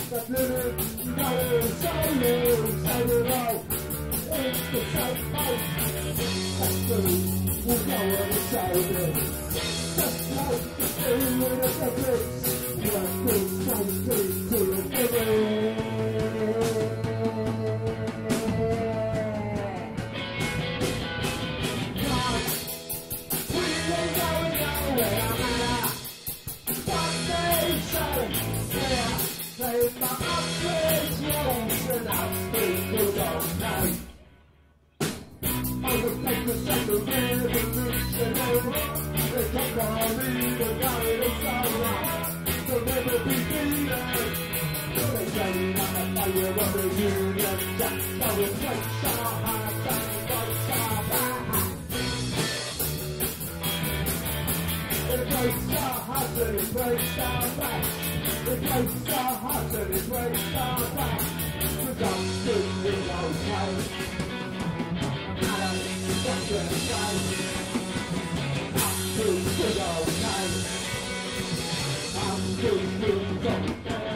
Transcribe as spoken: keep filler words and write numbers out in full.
That little dollar solo, solo out. It's the south house. That's the we'll go on the side. Just like the thing with the puppets. Just the something to the river. Play my upgrades wrongs and I'll still go night. On the papers and the revolutionary, they talk on me, the guy is alright. They'll never be beaten. They say I'm a fire of the Union Jack, so it breaks our hearts and breaks our backs. It breaks our hearts and it breaks our backs. It breaks our hearts and it breaks our backs. We're just doing okay. Adam, that's your time. Up to good old time. I'm doing good.